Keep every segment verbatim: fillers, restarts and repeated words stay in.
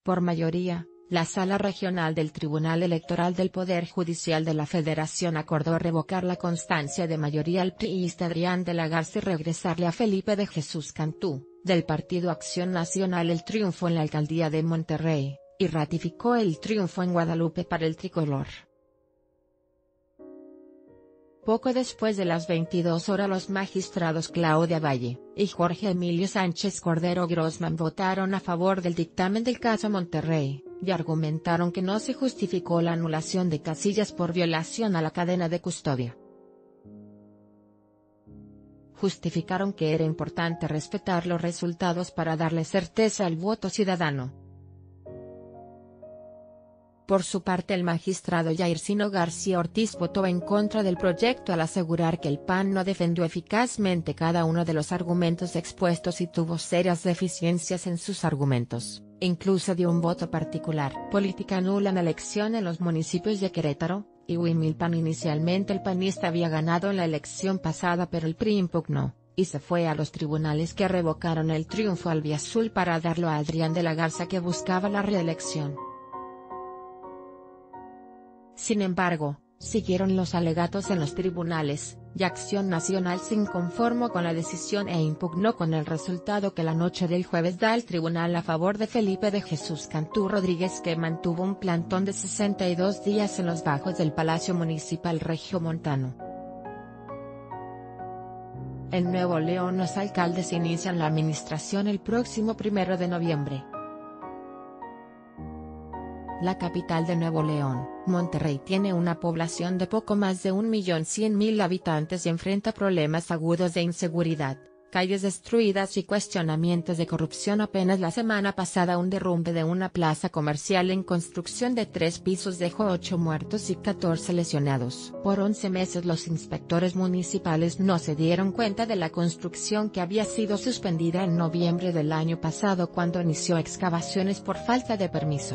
Por mayoría, la Sala Regional del Tribunal Electoral del Poder Judicial de la Federación acordó revocar la constancia de mayoría al priista Adrián de la Garza y regresarle a Felipe de Jesús Cantú, del Partido Acción Nacional el triunfo en la alcaldía de Monterrey, y ratificó el triunfo en Guadalupe para el tricolor. Poco después de las veintidós horas los magistrados Claudia Valle y Jorge Emilio Sánchez Cordero Grossman votaron a favor del dictamen del caso Monterrey, y argumentaron que no se justificó la anulación de casillas por violación a la cadena de custodia. Justificaron que era importante respetar los resultados para darle certeza al voto ciudadano. Por su parte el magistrado Jairzinho García Ortiz votó en contra del proyecto al asegurar que el P A N no defendió eficazmente cada uno de los argumentos expuestos y tuvo serias deficiencias en sus argumentos, incluso dio un voto particular. Política nula en la elección en los municipios de Querétaro y Huimilpan. Inicialmente el panista había ganado en la elección pasada pero el P R I impugnó, y se fue a los tribunales que revocaron el triunfo albiazul para darlo a Adrián de la Garza que buscaba la reelección. Sin embargo, siguieron los alegatos en los tribunales, y Acción Nacional se inconformó con la decisión e impugnó con el resultado que la noche del jueves da el tribunal a favor de Felipe de Jesús Cantú Rodríguez, que mantuvo un plantón de sesenta y dos días en los bajos del Palacio Municipal regiomontano. En Nuevo León los alcaldes inician la administración el próximo primero de noviembre. La capital de Nuevo León, Monterrey, tiene una población de poco más de un millón cien mil habitantes y enfrenta problemas agudos de inseguridad, calles destruidas y cuestionamientos de corrupción. Apenas la semana pasada un derrumbe de una plaza comercial en construcción de tres pisos dejó ocho muertos y catorce lesionados. Por once meses los inspectores municipales no se dieron cuenta de la construcción que había sido suspendida en noviembre del año pasado cuando inició excavaciones por falta de permiso.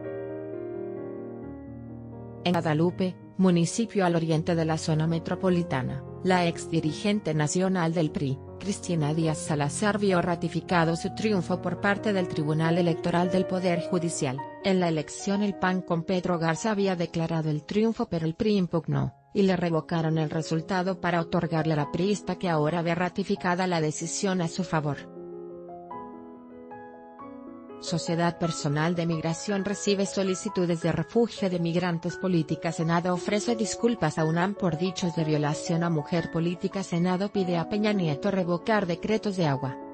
En Guadalupe, municipio al oriente de la zona metropolitana, la ex dirigente nacional del P R I, Cristina Díaz Salazar, vio ratificado su triunfo por parte del Tribunal Electoral del Poder Judicial. En la elección el P A N con Pedro Garza había declarado el triunfo pero el P R I impugnó, y le revocaron el resultado para otorgarle a la priista que ahora ve ratificada la decisión a su favor. Sociedad Personal de Migración recibe solicitudes de refugio de migrantes políticas. Senado ofrece disculpas a UNAM por dichos de violación a mujer política. Senado pide a Peña Nieto revocar decretos de agua.